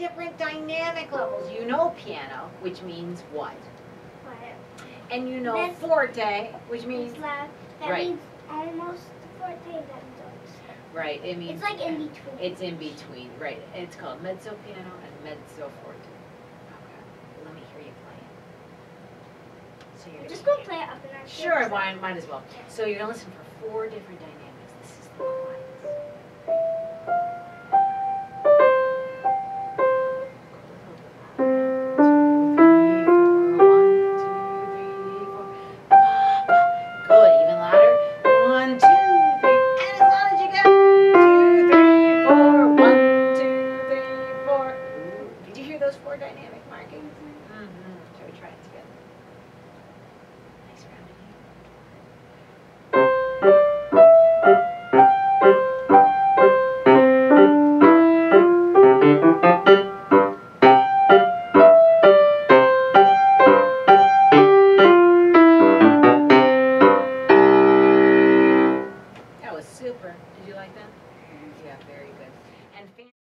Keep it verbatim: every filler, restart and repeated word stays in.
different dynamic levels. You know piano, which means what? Quiet. And you know That's, forte, which means it's loud. That right. means almost forte. That means almost. Right. It means It's like in between. It's in between, right? It's called mezzo piano and mezzo forte. Okay. Let me hear you play it. So you're Just gonna go play it up and down. Sure, why might as well. So you're gonna listen for four different dynamics. This is the quiet. Good, even louder. One, two, three, and as loud as you can. Two, three, four. One, two, three, four. Ooh. Did you hear those four dynamic markings? Mm-hmm. Shall we try it together? Nice round in That was super. Did you like that? Yeah, very good. And